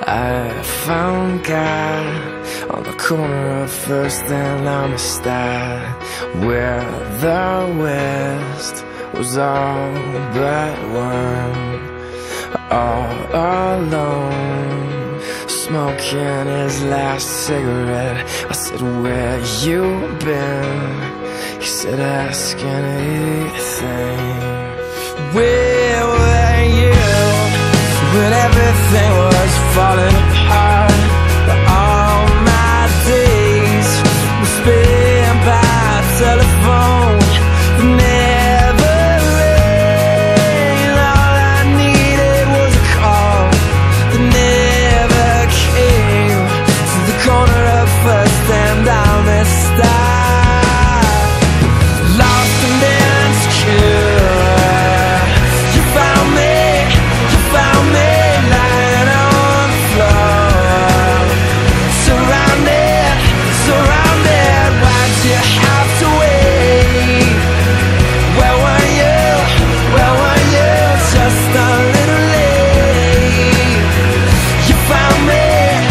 I found God on the corner of First and Amistad, where the West was all but one. All alone, smoking his last cigarette. I said, where you been? He said, ask anything. Where were you when everything was falling apart? All my days were spent by telephone. Never rain. All I needed was a call that never came. To the corner of First and Amistad, lost and insecure. You found me lying on the floor, surrounded. Why'd you have to wait? Where were you? Just a little late. You found me.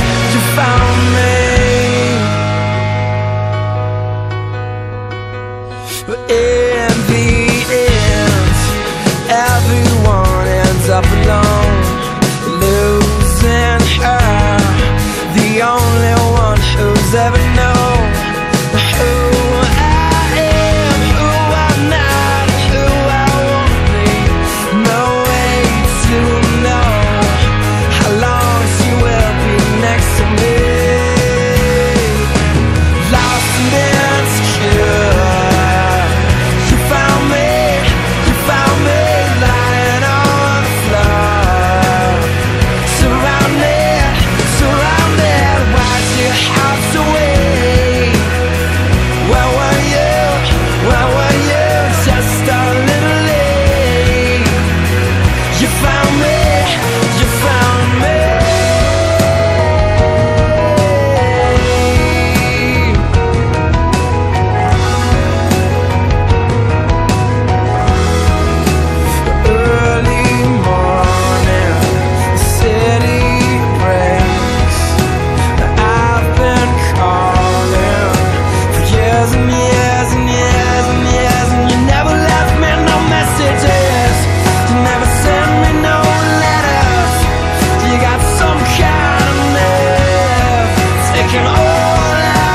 But in the end, everyone ends up alone, losing her, the only one who's ever known who I am, who I'm not, who I won't be. No way to know how long she will be next to me. Lost and insecure. You found me lying on the floor, surrounded. Why'd you have to wait? Where were you? Just a little late. You found me. Early morning, the city breaks. I've been calling for years and years and years and years, and you never left me no messages. You never sent me no letters. You got some kind of nerve, taking all I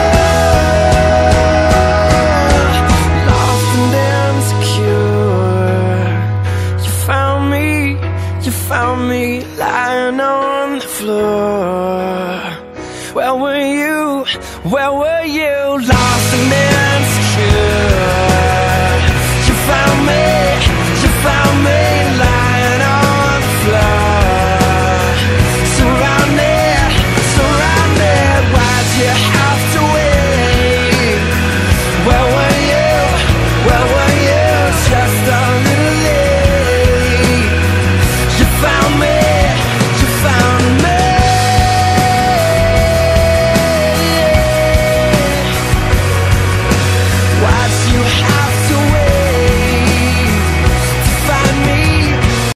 want. Lost and insecure. You found me lying on the floor. Where were you?